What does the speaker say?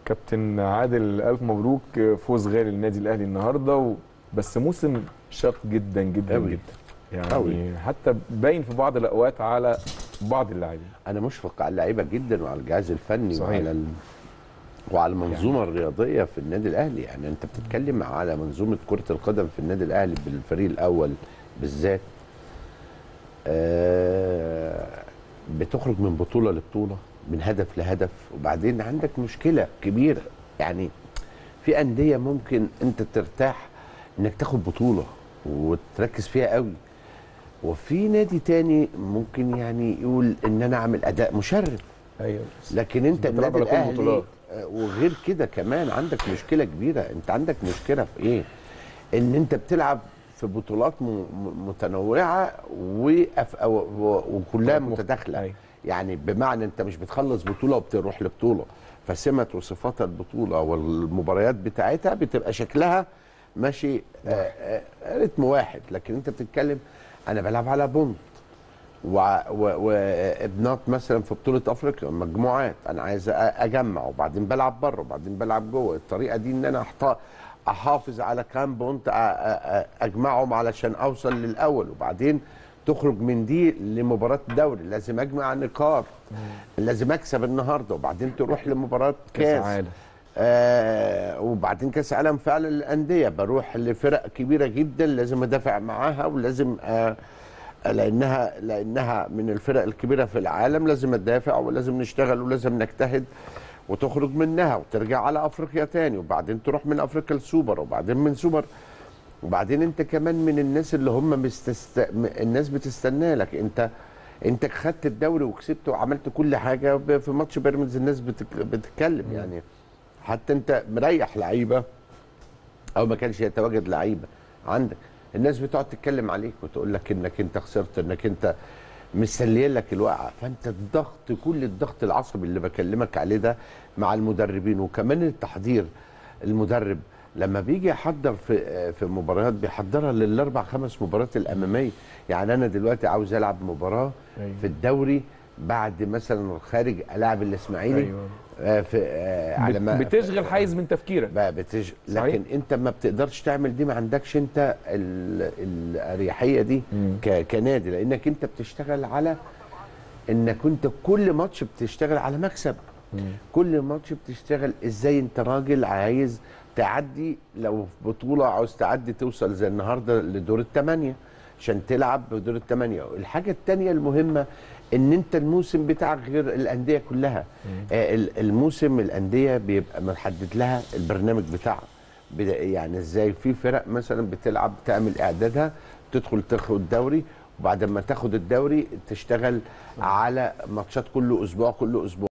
كابتن عادل، الف مبروك، فوز غالي للنادي الاهلي النهارده بس موسم شاق جدا جدا أوي. جدا يعني أوي. حتى باين في بعض الاوقات على بعض اللاعبين. انا مشفق على اللعيبه جدا وعلى الجهاز الفني صحيح. وعلى المنظومه الرياضيه في النادي الاهلي. يعني انت بتتكلم على منظومه كره القدم في النادي الاهلي بالفريق الاول بالذات. بتخرج من بطوله لبطوله، من هدف لهدف، وبعدين عندك مشكله كبيره. يعني في انديه ممكن انت ترتاح انك تاخد بطوله وتركز فيها قوي، وفي نادي تاني ممكن يعني يقول ان انا اعمل اداء مشرف. ايوه، لكن انت النادي الاهلي وغير كده كمان عندك مشكله كبيره. انت عندك مشكله في ايه؟ ان انت بتلعب في بطولات متنوعه وكلها متداخله. أيوة. يعني بمعنى انت مش بتخلص بطوله وبتروح لبطوله، فسمه وصفات البطوله والمباريات بتاعتها بتبقى شكلها ماشي رتم واحد. لكن انت بتتكلم انا بلعب على بونت وابنات مثلا في بطوله افريقيا مجموعات، انا عايز اجمع وبعدين بلعب بره وبعدين بلعب جوه. الطريقه دي ان انا احافظ على كام بونت اجمعهم علشان اوصل للاول، وبعدين تخرج من دي لمباراه دوري لازم اجمع نقاط، لازم اكسب النهارده، وبعدين تروح لمباراه كاس عالم. وبعدين كاس عالم فعلا للانديه، بروح لفرق كبيره جدا لازم ادافع معاها ولازم لانها من الفرق الكبيره في العالم، لازم ندافع ولازم نشتغل ولازم نجتهد، وتخرج منها وترجع على افريقيا تاني، وبعدين تروح من افريقيا لسوبر، وبعدين من سوبر، وبعدين انت كمان من الناس اللي هم الناس بتستنى لك. انت خدت الدوري وكسبت وعملت كل حاجه في ماتش بيراميدز، الناس بتتكلم يعني. حتى انت مريح لعيبه او ما كانش يتواجد لعيبه عندك، الناس بتقعد تتكلم عليك وتقول لك انك انت خسرت، انك انت مسليين لك الوقعه. فانت الضغط، كل الضغط العصبي اللي بكلمك عليه ده مع المدربين، وكمان التحضير. المدرب لما بيجي يحضر في مباريات بيحضرها للاربع خمس مباريات الاماميه. يعني انا دلوقتي عاوز العب مباراه في الدوري بعد مثلا خارج العب الاسماعيلي. أيوة. على ما بتشغل حيز من تفكيرك لكن انت ما بتقدرش تعمل دي، ما عندكش انت الاريحيه دي كنادي، لانك انت بتشتغل على انك انت كل ماتش بتشتغل على مكسب. كل ماتش بتشتغل ازاي انت راجل عايز تعدي، لو في بطوله عاوز تعدي توصل زي النهارده لدور الثمانيه عشان تلعب بدور الثمانيه. الحاجه الثانيه المهمه ان انت الموسم بتاعك غير الانديه كلها. الموسم الانديه بيبقى محدد لها البرنامج بتاعها، يعني ازاي في فرق مثلا بتلعب تعمل اعدادها تدخل تاخد الدوري، وبعد ما تاخد الدوري تشتغل على ماتشات كل اسبوع كل اسبوع.